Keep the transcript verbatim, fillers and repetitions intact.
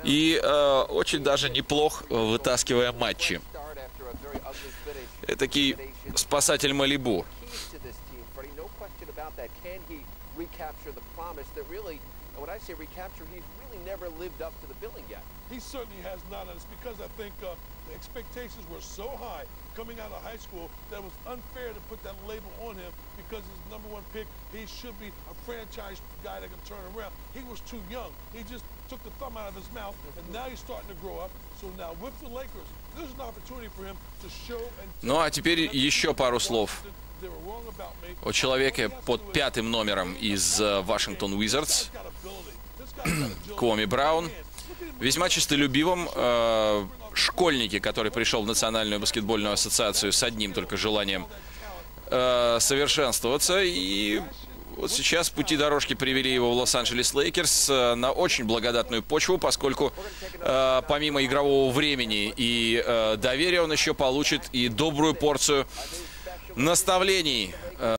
И э, очень даже неплох, вытаскивая матчи. Этакий спасатель Малибу. When I say recapture, he's really never lived up to the billing yet. He certainly has not, and it's because I think uh, the expectations were so high coming out of high school that it was unfair to put that label on him because he's the number one pick. He should be a franchise guy that can turn around. He was too young. He just took the thumb out of his mouth, and now he's starting to grow up. So now with the Lakers, there's an opportunity for him to show and... Ну а теперь еще пару слов о человеке под пятым номером из Вашингтон Уизардс, Куоми Браун. Весьма честолюбивым, э, школьнике, который пришел в Национальную баскетбольную ассоциацию с одним только желанием э, совершенствоваться. И вот сейчас пути дорожки привели его в Лос-Анджелес Лейкерс э, на очень благодатную почву, поскольку э, помимо игрового времени и э, доверия он еще получит и добрую порцию наставлений